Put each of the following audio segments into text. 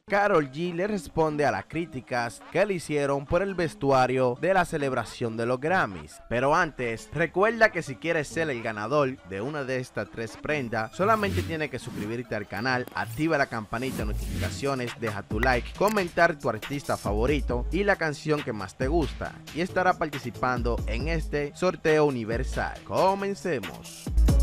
Karol G le responde a las críticas que le hicieron por el vestuario de la celebración de los Grammys. Pero antes, recuerda que si quieres ser el ganador de una de estas 3 prendas, solamente tienes que suscribirte al canal, activa la campanita de notificaciones, deja tu like, comentar tu artista favorito y la canción que más te gusta, y estará participando en este sorteo universal. Comencemos.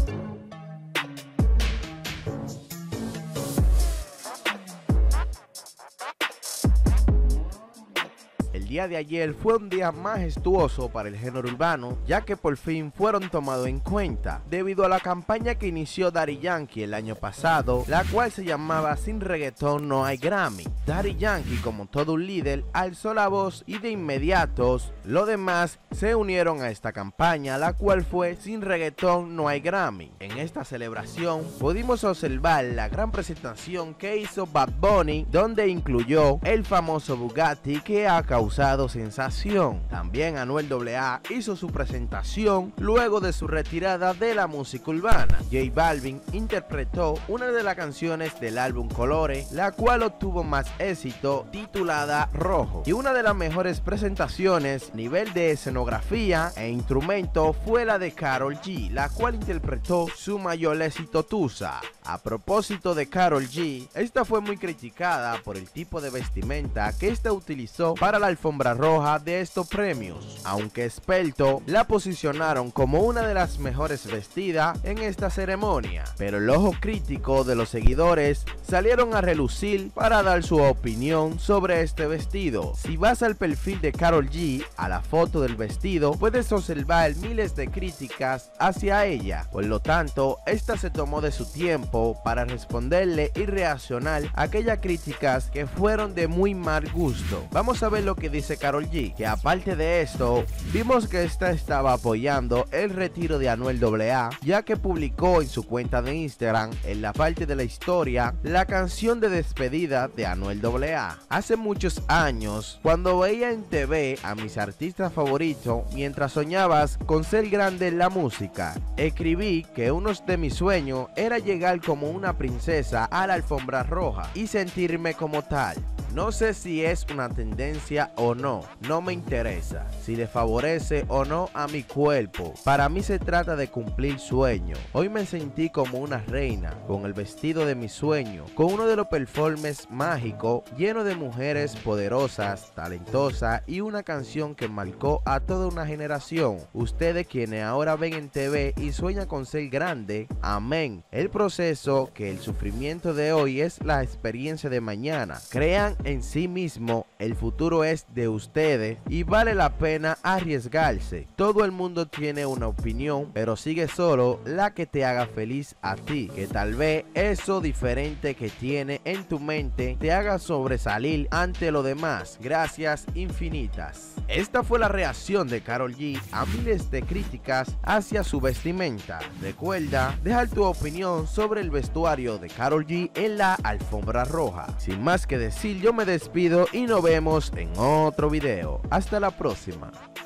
El día de ayer fue un día majestuoso para el género urbano, ya que por fin fueron tomados en cuenta, debido a la campaña que inició Daddy Yankee el año pasado, la cual se llamaba Sin reggaetón no hay Grammy. Daddy Yankee, como todo un líder, alzó la voz y de inmediato los demás se unieron a esta campaña, la cual fue Sin reggaetón no hay Grammy. En esta celebración pudimos observar la gran presentación que hizo Bad Bunny, donde incluyó el famoso Bugatti que ha causado sensación. También Anuel AA hizo su presentación luego de su retirada de la música urbana. J Balvin interpretó una de las canciones del álbum Colores, la cual obtuvo más éxito, titulada Rojo. Y una de las mejores presentaciones a nivel de escenografía e instrumento fue la de Karol G, la cual interpretó su mayor éxito, Tusa. A propósito de Karol G, esta fue muy criticada por el tipo de vestimenta que esta utilizó para la alfombra roja de estos premios, aunque expertos la posicionaron como una de las mejores vestidas en esta ceremonia, pero el ojo crítico de los seguidores salieron a relucir para dar su opinión sobre este vestido. Si vas al perfil de Karol G, a la foto del vestido, puedes observar miles de críticas hacia ella, por lo tanto, esta se tomó de su tiempo para responderle y reaccionar a aquellas críticas que fueron de muy mal gusto. Vamos a ver lo que dice Karol G, que aparte de esto, vimos que esta estaba apoyando el retiro de Anuel AA, ya que publicó en su cuenta de Instagram, en la parte de la historia, la canción de despedida de Anuel AA. Hace muchos años, cuando veía en TV a mis artistas favoritos mientras soñabas con ser grande en la música, escribí que uno de mis sueños era llegar como una princesa a la alfombra roja y sentirme como tal. No sé si es una tendencia o no, no me interesa, si le favorece o no a mi cuerpo. Para mí se trata de cumplir sueños. Hoy me sentí como una reina, con el vestido de mi sueño, con uno de los performances mágicos, lleno de mujeres poderosas, talentosas y una canción que marcó a toda una generación. Ustedes quienes ahora ven en TV y sueñan con ser grande, amén. El proceso, que el sufrimiento de hoy es la experiencia de mañana. Crean en sí mismo, el futuro es de ustedes y vale la pena arriesgarse. Todo el mundo tiene una opinión, pero sigue solo la que te haga feliz a ti, que tal vez eso diferente que tiene en tu mente te haga sobresalir ante lo demás. Gracias infinitas. Esta fue la reacción de Karol G a miles de críticas hacia su vestimenta. Recuerda dejar tu opinión sobre el vestuario de Karol G en la alfombra roja. Sin más que decir, yo me despido y nos vemos en otro video. Hasta la próxima.